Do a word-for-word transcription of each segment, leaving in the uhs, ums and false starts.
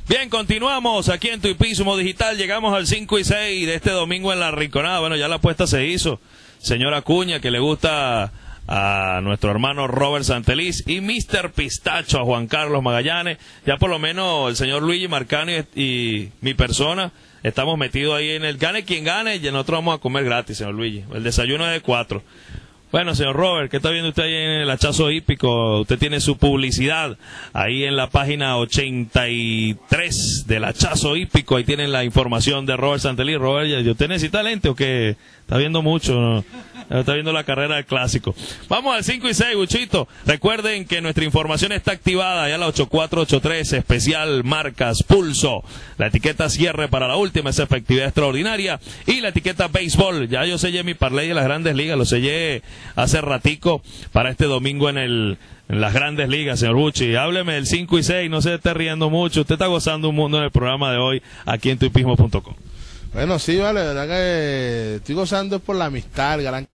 Bien, continuamos aquí en Tuipismo Digital. Llegamos al cinco y seis de este domingo en La Rinconada. Bueno, ya la apuesta se hizo. Señora Acuña, que le gusta a nuestro hermano Robert Santeliz, y mister Pistacho a Juan Carlos Magallanes. Ya por lo menos el señor Luigi Marcano y, y mi persona estamos metidos ahí en el gane quien gane, y nosotros vamos a comer gratis, señor Luigi. El desayuno es de cuatro. Bueno, señor Robert, ¿qué está viendo usted ahí en el hachazo hípico? Usted tiene su publicidad ahí en la página ochenta y tres del hachazo hípico. Ahí tienen la información de Robert Santeliz. Robert, ¿usted necesita lente o qué? Está viendo mucho, ¿no? Está viendo la carrera del clásico. Vamos al cinco y seis, Buchito. Recuerden que nuestra información está activada ya la ocho cuatro ocho tres, especial marcas Pulso. La etiqueta cierre para la última, esa efectividad extraordinaria. Y la etiqueta béisbol. Ya yo sellé mi parlay de las grandes ligas, lo sellé hace ratico para este domingo en el en las grandes ligas, señor Buchi. Hábleme del cinco y seis, no se esté riendo mucho. Usted está gozando un mundo en el programa de hoy aquí en tuipismo punto com. Bueno, sí, vale, la verdad que estoy gozando por la amistad, el gran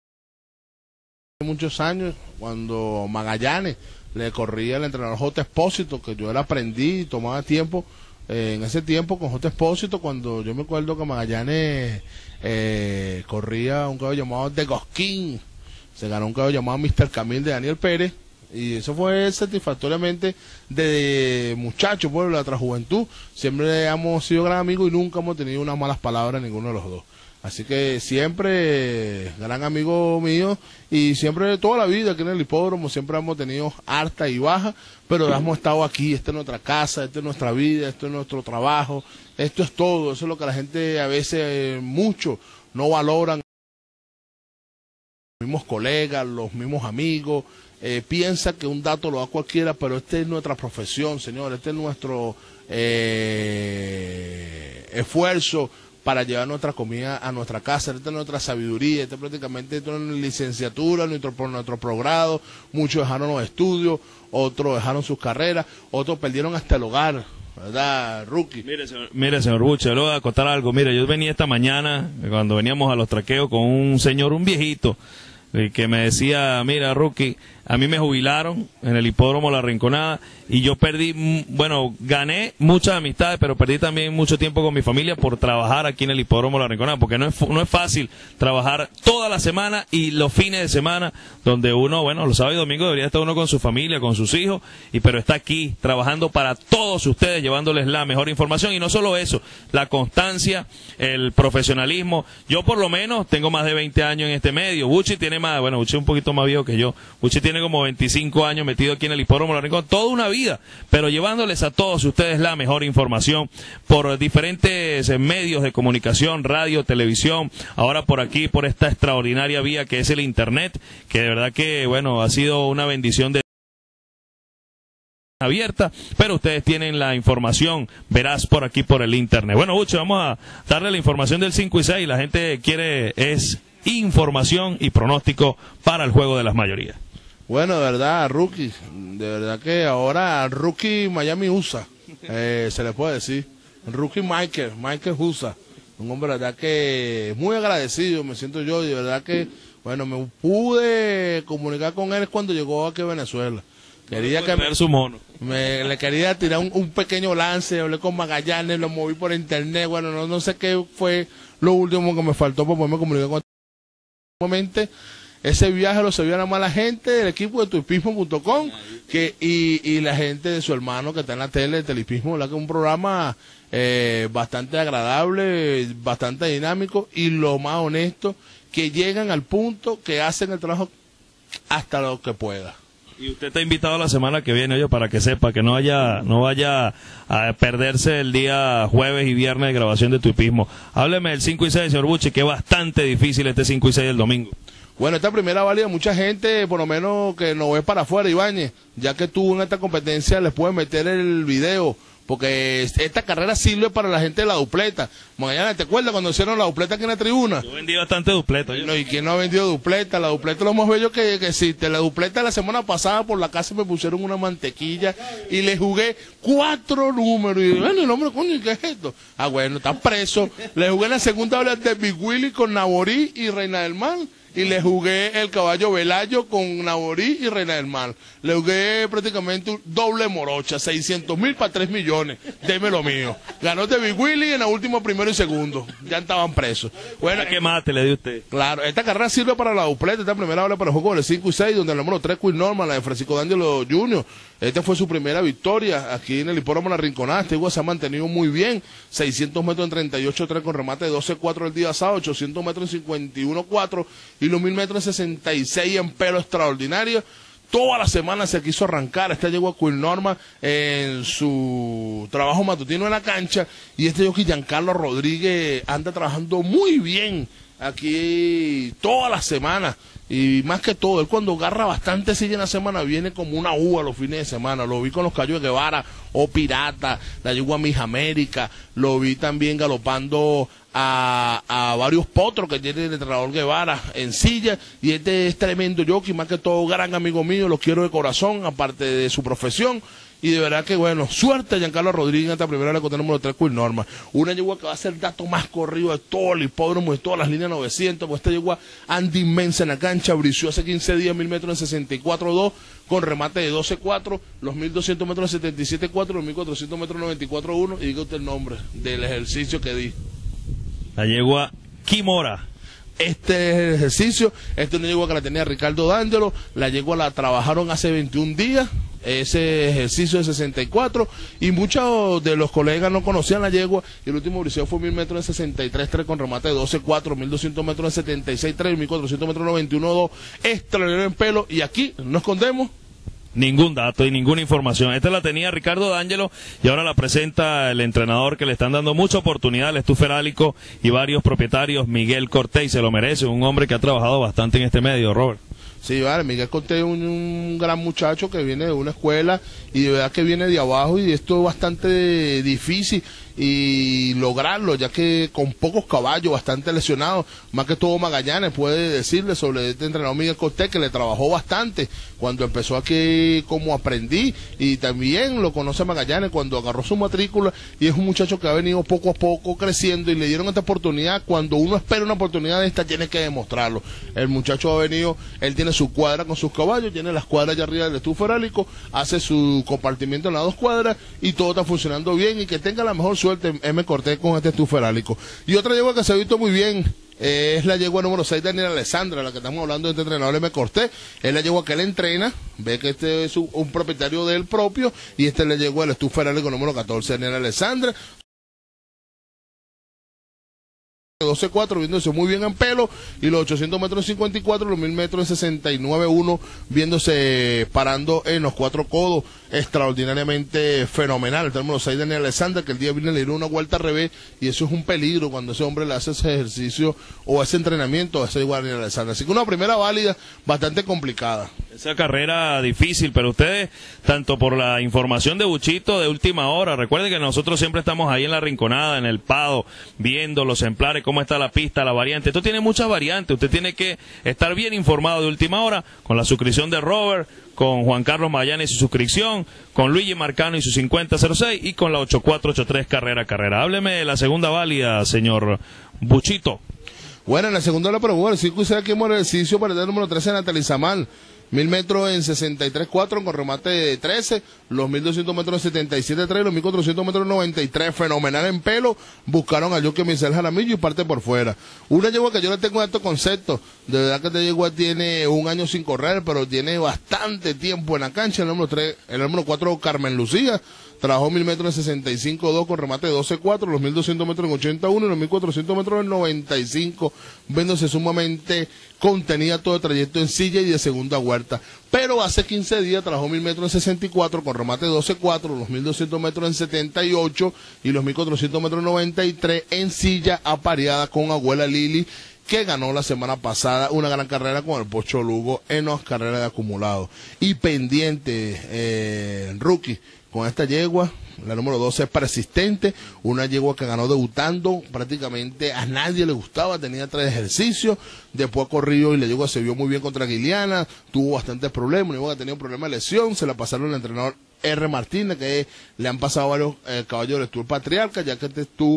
muchos años, cuando Magallanes le corría el entrenador J. Expósito, que yo le aprendí y tomaba tiempo, eh, en ese tiempo con J. Expósito, cuando yo me acuerdo que Magallanes eh, corría un caballo llamado De Gosquín, se ganó un caballo llamado mister Camil de Daniel Pérez, y eso fue satisfactoriamente de muchachos, por la juventud. Siempre hemos sido gran amigos y nunca hemos tenido unas malas palabras ninguno de los dos. Así que siempre gran amigo mío, y siempre toda la vida aquí en el hipódromo siempre hemos tenido alta y baja, pero hemos estado aquí. Esta es nuestra casa, esta es nuestra vida, esto es nuestro trabajo, esto es todo. Eso es lo que la gente a veces eh, mucho no valoran. Los mismos colegas, los mismos amigos, eh, piensa que un dato lo da cualquiera, pero esta es nuestra profesión, señor, este es nuestro eh, esfuerzo para llevar nuestra comida a nuestra casa. Esta es nuestra sabiduría, esta es prácticamente nuestra licenciatura, nuestro, nuestro progrado. Muchos dejaron los estudios, otros dejaron sus carreras, otros perdieron hasta el hogar, ¿verdad, Rookie? Mire, señor, mire, señor Buche, le voy a contar algo. Mire, yo venía esta mañana, cuando veníamos a los traqueos, con un señor, un viejito, que me decía: mira, Rookie, a mí me jubilaron en el hipódromo La Rinconada y yo perdí, bueno, gané muchas amistades, pero perdí también mucho tiempo con mi familia por trabajar aquí en el hipódromo La Rinconada, porque no es, no es fácil trabajar toda la semana y los fines de semana, donde uno, bueno, los sábados y domingos debería estar uno con su familia, con sus hijos, y pero está aquí trabajando para todos ustedes, llevándoles la mejor información. Y no solo eso, la constancia, el profesionalismo. Yo por lo menos tengo más de veinte años en este medio. Buchi tiene más, bueno, Buchi es un poquito más viejo que yo. Buchi tiene como veinticinco años metido aquí en el hipódromo La Rincón, toda una vida, pero llevándoles a todos ustedes la mejor información por diferentes medios de comunicación, radio, televisión, ahora por aquí, por esta extraordinaria vía que es el internet, que de verdad que, bueno, ha sido una bendición de abierta, pero ustedes tienen la información veraz por aquí por el internet. Bueno, Bucho, vamos a darle la información del cinco y seis. La gente quiere es información y pronóstico para el juego de las mayorías. Bueno, de verdad, Rookie, de verdad que ahora Rookie Miami U S A, eh, se le puede decir, Rookie Michael, Michael U S A, un hombre de verdad que muy agradecido, me siento yo, y de verdad que, bueno, me pude comunicar con él cuando llegó aquí a Venezuela. Quería que me, su mono. me le quería tirar un, un pequeño lance, hablé con Magallanes, lo moví por internet, bueno, no, no sé qué fue lo último que me faltó para poderme comunicar con él. Momento, ese viaje lo sabía nada más la gente del equipo de tuipismo punto com que y, y la gente de su hermano que está en la tele de Telehispismo, ¿verdad? Que es un programa eh, bastante agradable, bastante dinámico, y lo más honesto, que llegan al punto, que hacen el trabajo hasta lo que pueda. Y usted está invitado la semana que viene, oye, para que sepa, que no vaya, no vaya a perderse el día jueves y viernes de grabación de Tuipismo. Hábleme del cinco y seis, señor Buchi, que es bastante difícil este cinco y seis del domingo. Bueno, esta primera válida, mucha gente, por lo menos que no ve para afuera, Ibáñez, ya que tú en esta competencia les puedes meter el video, porque esta carrera sirve para la gente de la dupleta. Mañana, ¿te acuerdas cuando hicieron la dupleta aquí en la tribuna? Yo vendí bastante dupleta. No, ¿y quién no ha vendido dupleta? La dupleta es lo más bello que, que existe. La dupleta la semana pasada por la casa me pusieron una mantequilla y le jugué cuatro números. Y bueno, el hombre, coño, ¿qué es esto? Ah, bueno, está preso. Le jugué en la segunda hora de Big Willy con Naborí y Reina del Mar. y le jugué el caballo Velayo con Naborí y Reina del Mar. Le jugué prácticamente un doble morocha, seiscientos mil para tres millones. Deme lo mío. Ganó de Big Willy en la última primero y segundo. Ya estaban presos. Bueno, ¿qué mate le dio usted? Claro, esta carrera sirve para la dupleta. Esta primera vale para el juego del cinco y seis, donde el número tres, Queen Norman, la de Francisco D'Angelo junior Esta fue su primera victoria aquí en el hipódromo La Rinconada. Este igual se ha mantenido muy bien. seiscientos metros en treinta y ocho tres con remate de doce cuatro el día sábado, ochocientos metros en cincuenta y uno cuatro y los mil metros en sesenta y seis en pelo extraordinario. Toda la semana se quiso arrancar. Esta llegó a Queen Norma en su trabajo matutino en la cancha. Y este jockey Giancarlo Rodríguez anda trabajando muy bien aquí toda la semana. Y más que todo, él cuando agarra bastante silla en la semana, viene como una uva los fines de semana. Lo vi con los Cayos de Guevara, o Pirata, la yegua Mis América. Lo vi también galopando a, a varios potros que tiene el entrenador Guevara en silla. Y este es tremendo jockey, más que todo gran amigo mío, lo quiero de corazón, aparte de su profesión. Y de verdad que bueno, suerte a Giancarlo Rodríguez en esta primera la con el número tres, Queen Norma. Una yegua que va a ser el dato más corrido de todo el hipódromo, de todas las líneas novecientos, pues esta yegua anda inmensa en la cancha, brició hace quince días mil metros en sesenta y cuatro dos, con remate de doce cuatro, los mil doscientos metros en setenta y siete cuatro, los mil cuatrocientos metros en noventa y cuatro uno, y diga usted el nombre del ejercicio que di. La yegua Kimora. Este es el ejercicio, esta es una yegua que la tenía Ricardo D'Angelo, la yegua la trabajaron hace veintiún días, ese ejercicio de sesenta y cuatro, y muchos de los colegas no conocían la yegua, y el último briseo fue mil metros en sesenta y tres tres con remate de doce cuatro, mil doscientos metros en setenta y seis tres, mil cuatrocientos metros en noventa y uno dos, extraordinario en pelo, y aquí no escondemos ningún dato y ninguna información. Esta la tenía Ricardo D'Angelo y ahora la presenta el entrenador que le están dando mucha oportunidad, el estuferálico y varios propietarios, Miguel Cortés, y se lo merece, un hombre que ha trabajado bastante en este medio, Robert. Sí, vale, Miguel Cortés es un, un gran muchacho que viene de una escuela y de verdad que viene de abajo, y esto es bastante difícil y lograrlo, ya que con pocos caballos, bastante lesionados, más que todo Magallanes puede decirle sobre este entrenador Miguel Cortés, que le trabajó bastante cuando empezó aquí como aprendí, y también lo conoce Magallanes cuando agarró su matrícula, y es un muchacho que ha venido poco a poco creciendo, y le dieron esta oportunidad. Cuando uno espera una oportunidad de esta, tiene que demostrarlo. El muchacho ha venido, él tiene su cuadra con sus caballos, tiene las cuadras allá arriba del estuferálico, hace su compartimiento en las dos cuadras, y todo está funcionando bien, y que tenga la mejor suerte M. Cortés con este estuferálico. Y otra yegua que se ha visto muy bien eh, es la yegua número seis, Daniel Alessandra, la que estamos hablando de este entrenador M. Cortés. Es la yegua que él entrena, ve que este es un, un propietario del propio, y este es la yegua del estuferálico número catorce, Daniel Alessandra. doce cuatro, viéndose muy bien en pelo, y los ochocientos metros en cincuenta y cuatro, los mil metros en sesenta y nueve uno, viéndose parando en los cuatro codos, extraordinariamente fenomenal. Tenemos los seis de Daniel Alessandra, que el día viene le dio una vuelta al revés, y eso es un peligro cuando ese hombre le hace ese ejercicio o ese entrenamiento a ese igual Daniel Alessandra. Así que una primera válida bastante complicada. Esa carrera difícil, pero ustedes, tanto por la información de Buchito de última hora, recuerden que nosotros siempre estamos ahí en la Rinconada, en el Pado, viendo los ejemplares, cómo está la pista, la variante. Esto tiene muchas variantes, usted tiene que estar bien informado de última hora, con la suscripción de Robert, con Juan Carlos Magallanes y su suscripción, con Luigi Marcano y su cincuenta cero seis, y con la ocho cuatro ocho tres carrera carrera. Hábleme de la segunda válida, señor Buchito. Bueno, en la segunda la probó el cinco y seis aquí en el ejercicio para el número trece, Natalie Zamal. Mil metros en sesenta y tres cuatro con remate de trece, los mil doscientos metros en setenta y siete tres, los mil cuatrocientos metros en noventa y tres, fenomenal en pelo. Buscaron a Jockey Michel Jaramillo y parte por fuera. Una yegua que yo le tengo estos conceptos, de verdad que esta yegua tiene un año sin correr, pero tiene bastante tiempo en la cancha. El número tres, el número cuatro, Carmen Lucía, trabajó mil metros en sesenta y cinco dos con remate de doce cuatro, los mil doscientos metros en ochenta y uno y los mil cuatrocientos metros en noventa y cinco, viéndose sumamente contenida todo el trayecto en silla y de segunda vuelta. Pero hace quince días trabajó mil metros en sesenta y cuatro con remate de doce cuatro, los mil doscientos metros en setenta y ocho y los mil cuatrocientos metros en noventa y tres en silla apareada con Abuela Lili, que ganó la semana pasada una gran carrera con el Pocho Lugo en las carreras de acumulado. Y pendiente, eh, rookie, con esta yegua, la número doce es Persistente, una yegua que ganó debutando, prácticamente a nadie le gustaba, tenía tres ejercicios, después ha corrido y la yegua se vio muy bien contra Guiliana, tuvo bastantes problemas, una yegua que tenía un problema de lesión, se la pasaron al entrenador R. Martínez, que le han pasado varios eh, caballos del Tour Patriarca, ya que este Tour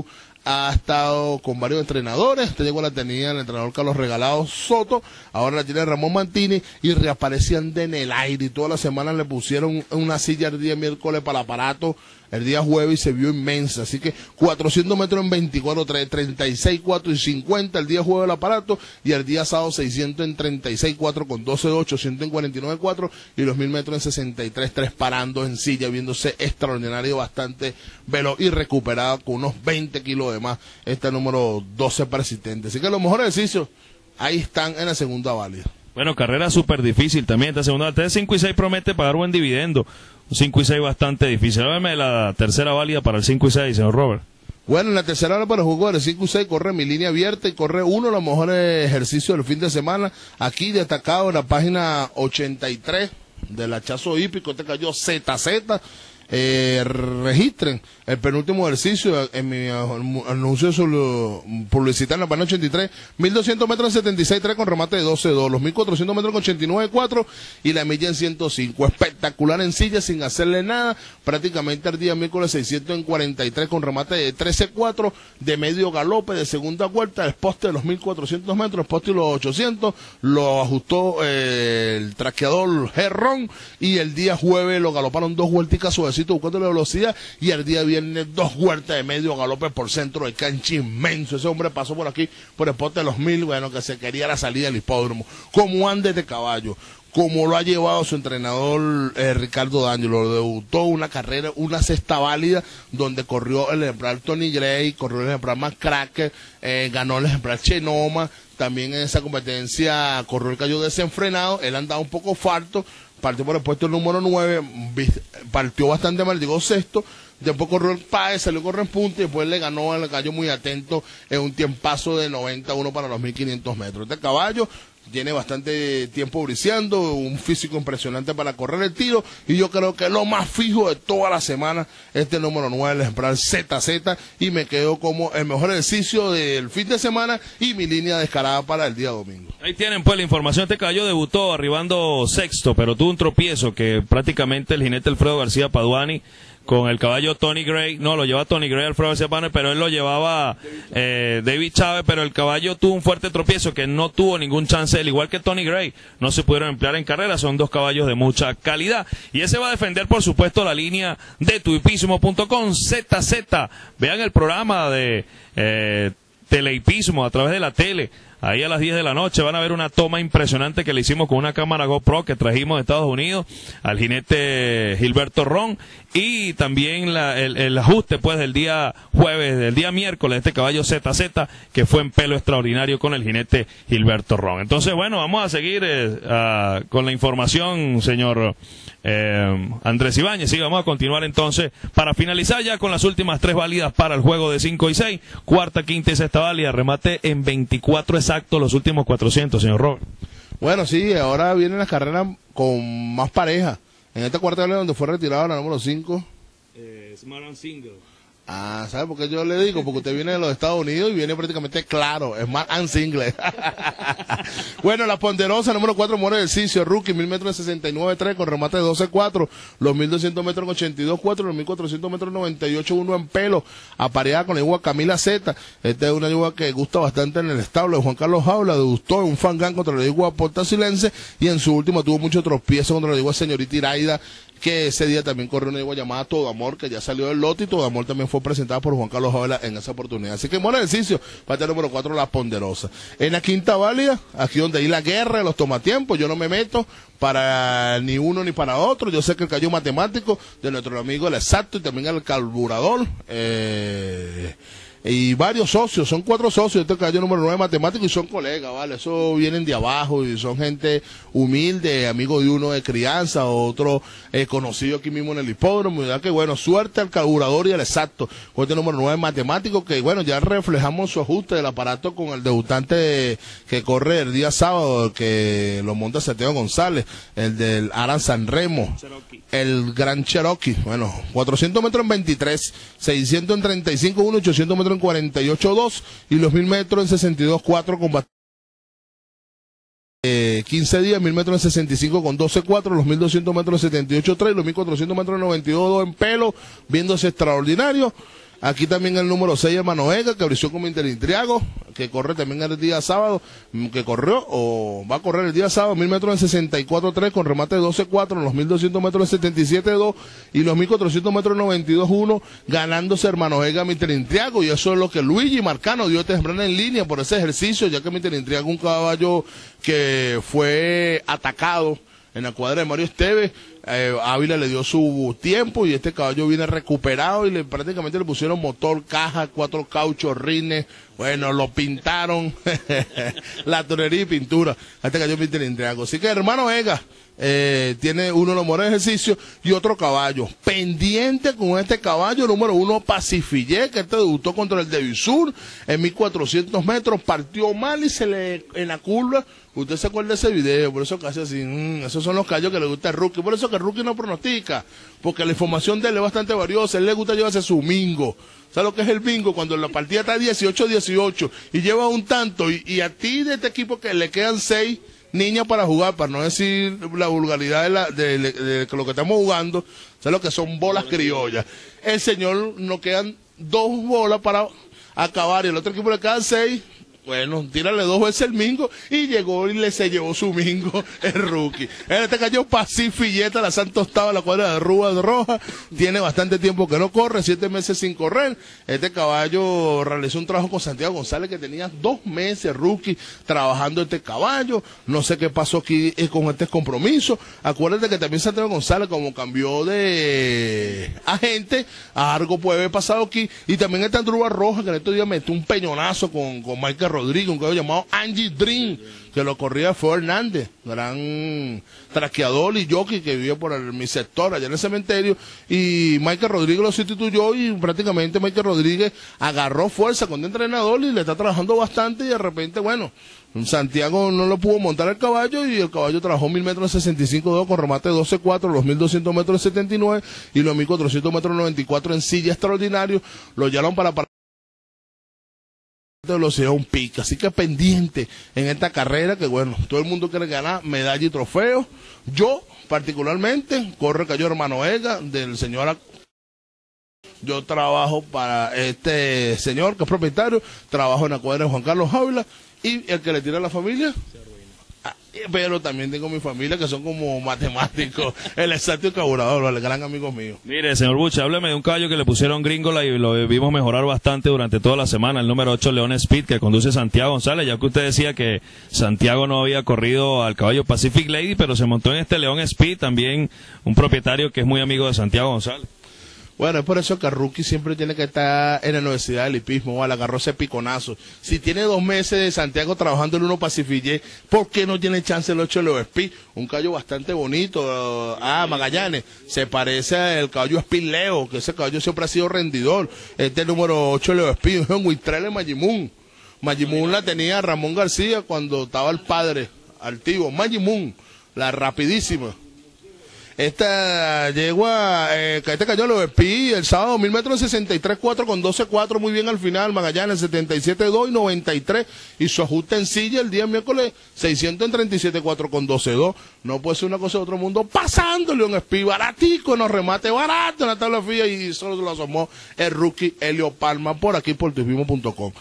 ha estado con varios entrenadores. Esta yegua la tenía el entrenador Carlos Regalado Soto, ahora la tiene Ramón Mantini, y reaparecían de en el aire, y toda la semana le pusieron una silla el día miércoles para el aparato, el día jueves, y se vio inmensa. Así que cuatrocientos metros en veinticuatro tres, treinta y seis cuatro y cincuenta el día jueves el aparato, y el día sábado seiscientos en treinta y seis cuatro con doce ocho, ciento en cuarenta y nueve cuatro, y los mil metros en sesenta y tres tres parando en silla, viéndose extraordinario, bastante veloz y recuperado con unos veinte kilos de más, este número doce persistente. Así que los mejores ejercicios ahí están en la segunda válida. Bueno, carrera súper difícil también esta segunda. Este cinco y seis promete pagar buen dividendo. Un cinco y seis bastante difícil. Háblame la tercera válida para el cinco y seis, señor Robert. Bueno, en la tercera hora para el jugador, el cinco y seis corre mi línea abierta y corre uno de los mejores ejercicios del fin de semana. Aquí destacado en la página ochenta y tres del hachazo hípico, este cayó Z Z. Eh, registren el penúltimo ejercicio en mi anuncio publicitario en la página ochenta y tres, mil doscientos metros en setenta y seis tres con remate de doce dos, los mil cuatrocientos metros con ochenta y nueve cuatro y la milla en ciento cinco, espectacular en silla sin hacerle nada, prácticamente el día miércoles seiscientos en cuarenta y tres con remate de trece cuatro, de medio galope de segunda vuelta, el poste de los mil cuatrocientos metros, el poste de los ochocientos, lo ajustó eh, el traqueador Gerrón, y el día jueves lo galoparon dos vuelticas suavecitas buscando la velocidad, y el día viernes dos vueltas de medio galope por centro de cancha inmenso. Ese hombre pasó por aquí, por el poste de los mil, bueno, que se quería la salida del hipódromo. Como ande de caballo, como lo ha llevado su entrenador eh, Ricardo D'Angelo, debutó una carrera, una sexta válida, donde corrió el ejemplar Tony Gray, corrió el ejemplar McCracker, eh, ganó el ejemplar Chenoma, también en esa competencia corrió el Cayo Desenfrenado, él andaba un poco falto, partió por el puesto número nueve, partió bastante mal, llegó sexto, después corrió el Páez, salió corriendo en punta, y después le ganó al Cayo Muy Atento en un tiempazo de noventa y uno para los mil quinientos metros. Este caballo tiene bastante tiempo briceando, un físico impresionante para correr el tiro, y yo creo que lo más fijo de toda la semana, este número nueve, el ejemplar Z Z, y me quedo como el mejor ejercicio del fin de semana y mi línea descarada para el día domingo. Ahí tienen pues la información. Este caballo debutó arribando sexto, pero tuvo un tropiezo que prácticamente el jinete Alfredo García Paduani con el caballo Tony Gray, no, lo lleva Tony Gray, Alfredo García Paduani, pero él lo llevaba eh, David Chávez, pero el caballo tuvo un fuerte tropiezo que no tuvo ningún chance, al igual que Tony Gray, no se pudieron emplear en carrera, son dos caballos de mucha calidad, y ese va a defender por supuesto la línea de tuipismo punto com, Z Z, vean el programa de eh, Teleipismo a través de la tele. Ahí a las diez de la noche van a ver una toma impresionante que le hicimos con una cámara GoPro que trajimos de Estados Unidos al jinete Gilberto Ron, y también la, el, el ajuste pues del día jueves, del día miércoles, de este caballo Z Z que fue en pelo extraordinario con el jinete Gilberto Ron. Entonces, bueno, vamos a seguir eh, uh, con la información, señor eh, Andrés Ibáñez. Sí, vamos a continuar entonces para finalizar ya con las últimas tres válidas para el juego de cinco y seis, cuarta, quinta y sexta válida, remate en veinticuatro exactos los últimos cuatrocientos, señor Robert. Bueno, sí, ahora vienen las carreras con más pareja. En esta cuarta válida donde fue retirado la número cinco. Eh, Smart and Single. Ah, ¿sabe por qué yo le digo? Porque usted viene de los Estados Unidos y viene prácticamente claro, Smart and Single. Bueno, la ponderosa, número cuatro, muere del Cicio, rookie, mil metros de sesenta y nueve tres con remate de doce cuatro, los mil doscientos metros con ochenta y dos cuatro, los mil cuatrocientos metros noventa y ocho uno en pelo, apareada con la yegua Camila Z. Esta es una yegua que gusta bastante en el establo de Juan Carlos Jaula, debutó en un fangán contra la yegua Porta Silense, y en su última tuvo mucho tropiezo contra la yegua Señorita Iraida, que ese día también corrió una yegua llamada Todo Amor, que ya salió del lote, y Todo Amor también fue presentada por Juan Carlos Jaula en esa oportunidad. Así que buen ejercicio para el número cuatro, la ponderosa. En la quinta válida, aquí donde hay la guerra de los tomatiempos, yo no me meto para ni uno ni para otro. Yo sé que el cayó matemático de nuestro amigo el exacto, y también el carburador, eh... y varios socios, son cuatro socios, este cayó número nueve matemático, y son colegas, ¿vale? Eso vienen de abajo, y son gente humilde, amigo de uno de crianza, otro eh, conocido aquí mismo en el hipódromo, y ya que bueno, suerte al carburador y al exacto, con este número nueve matemático, que bueno, ya reflejamos su ajuste del aparato con el debutante que corre el día sábado, que lo monta Santiago González, el del Aran Sanremo, Cherokee. El Gran Cherokee, bueno, cuatrocientos metros en veintitrés, seiscientos en treinta y cinco uno, ochocientos metros en cuarenta y ocho dos, y los mil metros en sesenta y dos cuatro con eh, quince días, mil metros en sesenta y cinco con doce cuatro, los mil doscientos metros en setenta y ocho tres, y los mil cuatrocientos metros en noventa y dos dos en pelo, viéndose extraordinario. Aquí también el número seis, Hermano Ega, que abrió con Interintriago, que corre también el día sábado, que corrió o va a correr el día sábado, mil metros en sesenta y cuatro tres con remate de doce cuatro, los mil doscientos metros en setenta y siete dos y los mil cuatrocientos metros en noventa y dos uno, ganándose Hermano Ega Interintriago, y eso es lo que Luigi Marcano dio temprano en línea por ese ejercicio, ya que Interintriago un caballo que fue atacado en la cuadra de Mario Esteves. Eh, Ávila le dio su tiempo y este caballo viene recuperado y le, prácticamente le pusieron motor, caja, cuatro cauchos, rines, bueno, lo pintaron, la torería y pintura, a este caballo Interintriago. Así que Hermano Ega eh, tiene uno de los mejores ejercicios y otro caballo pendiente con este caballo número uno, Pacifillé, que este debutó contra el de Visur en mil cuatrocientos metros, partió mal y se le en la curva. Usted se acuerda de ese video, por eso casi así, mmm, esos son los callos que le gusta al rookie, por eso que el rookie no pronostica, porque la información de él es bastante valiosa, a él le gusta llevarse su bingo. ¿Sabes lo que es el bingo? Cuando la partida está dieciocho dieciocho y lleva un tanto, y, y a ti de este equipo que le quedan seis niñas para jugar, para no decir la vulgaridad de, la, de, de, de, de lo que estamos jugando, ¿sabes lo que son bolas criollas? El señor nos quedan dos bolas para acabar y al otro equipo le quedan seis. Bueno, tírale dos veces el mingo y llegó y le se llevó su mingo el rookie. En este cayó Pacifilleta, la Santos estaba la cuadra de Rúa de Roja, tiene bastante tiempo que no corre, siete meses sin correr. Este caballo realizó un trabajo con Santiago González que tenía dos meses rookie trabajando este caballo. No sé qué pasó aquí con este compromiso. Acuérdate que también Santiago González, como cambió de agente, algo puede haber pasado aquí. Y también está Rúa Roja, que en estos días metió un peñonazo con, con Michael Rodríguez, un caballo llamado Angie Dream, que lo corría fue Hernández, gran traqueador y jockey que vivía por el, mi sector, allá en el cementerio, y Michael Rodríguez lo sustituyó y prácticamente Michael Rodríguez agarró fuerza con el entrenador y le está trabajando bastante y de repente, bueno, Santiago no lo pudo montar el caballo y el caballo trabajó mil metros en sesenta y cinco dos con remate de doce cuatro, los mil doscientos metros en setenta y nueve y los mil cuatrocientos metros en noventa y cuatro en silla extraordinario, lo llevaron para, para de velocidad un pico, así que pendiente en esta carrera que bueno, todo el mundo quiere ganar medalla y trofeo. Yo particularmente corre cayó Hermano Ega del señor, yo trabajo para este señor que es propietario, trabajo en la cuadra de Juan Carlos Ávila y el que le tira a la familia. Pero también tengo mi familia que son como matemáticos, el exacto carburador, el gran amigo mío. Mire, señor Buche, hábleme de un caballo que le pusieron Gringola y lo vimos mejorar bastante durante toda la semana, el número ocho León Speed, que conduce Santiago González, ya que usted decía que Santiago no había corrido al caballo Pacific Lady, pero se montó en este León Speed, también un propietario que es muy amigo de Santiago González. Bueno, es por eso que el rookie siempre tiene que estar en la Universidad del Hipismo, o le agarró ese piconazo. Si tiene dos meses de Santiago trabajando en uno Pacifillé, ¿por qué no tiene chance el ocho Leo Speed? Un caballo bastante bonito. Ah, Magallanes, se parece al caballo Speed Leo, que ese caballo siempre ha sido rendidor. Este número ocho Leo Speed, es un Huitrel en Majimun. Majimun la tenía Ramón García cuando estaba el padre, altivo. Majimun, la rapidísima. Esta yegua, eh, este cayó lo de Pi el sábado, mil metros sesenta y tres cuatro con doce cuatro, muy bien al final, Magallanes setenta y siete dos y noventa y tres, y su ajuste en silla el día miércoles seiscientos en treinta y siete cuatro con doce dos, no puede ser una cosa de otro mundo, pasando León Speed, baratico, nos remate barato en la tabla fría, y solo se lo asomó el rookie Helio Palma, por aquí por turismo punto com.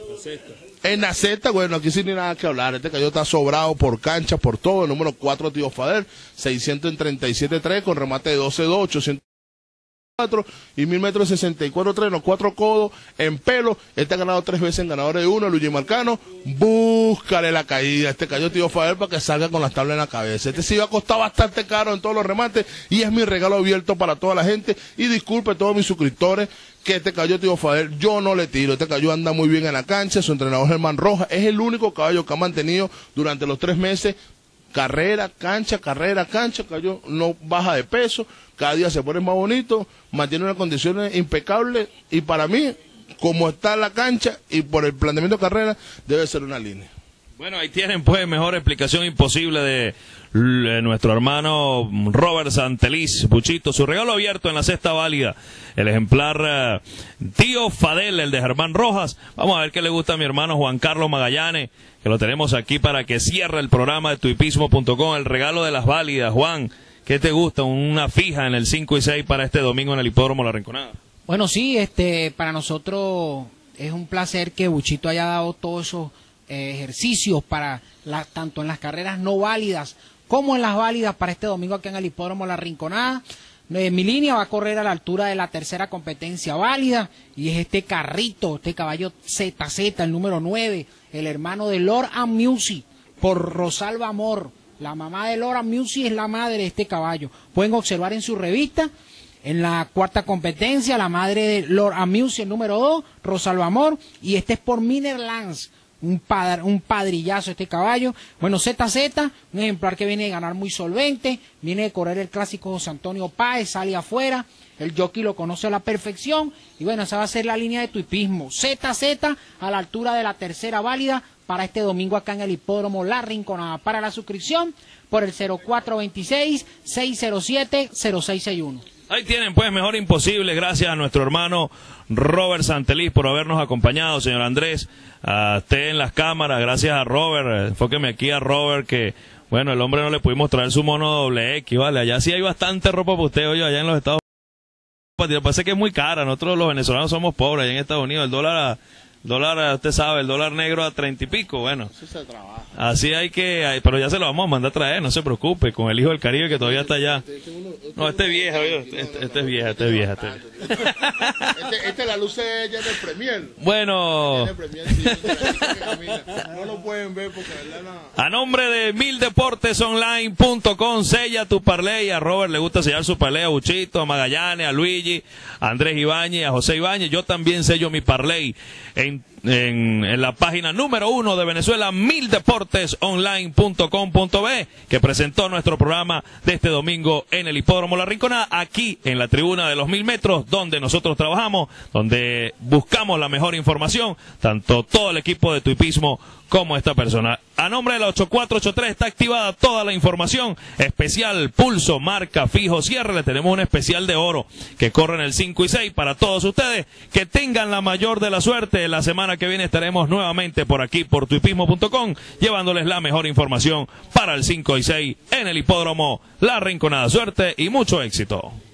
En la Z, bueno, aquí sí ni nada que hablar. Este caballo está sobrado por cancha, por todo. El número cuatro, Tío Fader, seiscientos en treinta y siete tres, con remate de doce dos, ochocientos cuatro y mil metros sesenta y cuatro tres, los cuatro codos en pelo. Este ha ganado tres veces en ganador de uno, Luigi Marcano. Búscale la caída. Este caballo Tío Fader para que salga con las tablas en la cabeza. Este sí va a costar bastante caro en todos los remates y es mi regalo abierto para toda la gente. Y disculpe a todos mis suscriptores que este caballo Tío Fader yo no le tiro. Este caballo anda muy bien en la cancha, su entrenador Germán Rojas es el único caballo que ha mantenido durante los tres meses carrera, cancha, carrera, cancha. El caballo no baja de peso, cada día se pone más bonito, mantiene unas condiciones impecables y para mí, como está la cancha y por el planteamiento de carrera, debe ser una línea. Bueno, ahí tienen pues mejor explicación imposible de nuestro hermano Robert Santeliz, Buchito, su regalo abierto en la cesta válida, el ejemplar uh, Tío Fadel, el de Germán Rojas. Vamos a ver qué le gusta a mi hermano Juan Carlos Magallanes, que lo tenemos aquí para que cierre el programa de tuipismo punto com, el regalo de las válidas. Juan, ¿qué te gusta? Una fija en el cinco y seis para este domingo en el Hipódromo La Rinconada. Bueno, sí, este, para nosotros es un placer que Buchito haya dado todos esos eh, ejercicios para la, tanto en las carreras no válidas como en las válidas para este domingo aquí en el Hipódromo La Rinconada. Eh, mi línea va a correr a la altura de la tercera competencia válida y es este carrito, este caballo Z Z, el número nueve, el hermano de Lord and Music por Rosalba Amor. La mamá de Lord and Music es la madre de este caballo. Pueden observar en su revista, en la cuarta competencia, la madre de Lord and Music, el número dos, Rosalba Amor, y este es por Miner Lance. Un, padr, un padrillazo este caballo. Bueno, Z Z, un ejemplar que viene de ganar muy solvente, viene de correr el clásico José Antonio Páez, sale afuera, el jockey lo conoce a la perfección, y bueno, esa va a ser la línea de tuipismo. Z Z a la altura de la tercera válida para este domingo acá en el Hipódromo La Rinconada. Para la suscripción, por el cero cuatro veintiséis, seis cero siete, cero seis sesenta y uno. Ahí tienen, pues, mejor imposible. Gracias a nuestro hermano Robert Santeliz por habernos acompañado, señor Andrés. A usted en las cámaras, gracias a Robert. Enfóqueme aquí a Robert, que, bueno, el hombre no le pudimos traer su mono doble X, ¿vale? Allá sí hay bastante ropa para usted, oye, allá en los Estados Unidos. Parece que es muy cara. Nosotros los venezolanos somos pobres allá en Estados Unidos. El dólar a... Dólar, usted sabe, el dólar negro a treinta y pico, bueno. Eso se trabaja. Así hay que, hay, pero ya se lo vamos a mandar a traer, no se preocupe, con el hijo del Caribe que todavía está allá. No, este es vieja, este, este es vieja, este es vieja. Este, este, este la luce ella del Premier. Bueno. No lo pueden ver porque la... A nombre de mil deportes online punto com, sella tu parlay. A Robert le gusta sellar su parlay, a Buchito, a Magallanes, a Luigi, a Andrés Ibáñez, a José Ibáñez. Yo también sello mi parlay en En, en la página número uno de Venezuela, mil deportes online punto com punto be, que presentó nuestro programa de este domingo en el Hipódromo La Rinconada, aquí en la tribuna de los mil metros, donde nosotros trabajamos, donde buscamos la mejor información, tanto todo el equipo de tuipismo como esta persona. A nombre de la ocho cuatro ocho tres está activada toda la información, especial, pulso, marca, fijo, cierre. Le tenemos un especial de oro que corre en el cinco y seis para todos ustedes. Que tengan la mayor de la suerte. La semana que viene estaremos nuevamente por aquí, por tuipismo punto com, llevándoles la mejor información para el cinco y seis en el Hipódromo La Rinconada. Suerte y mucho éxito.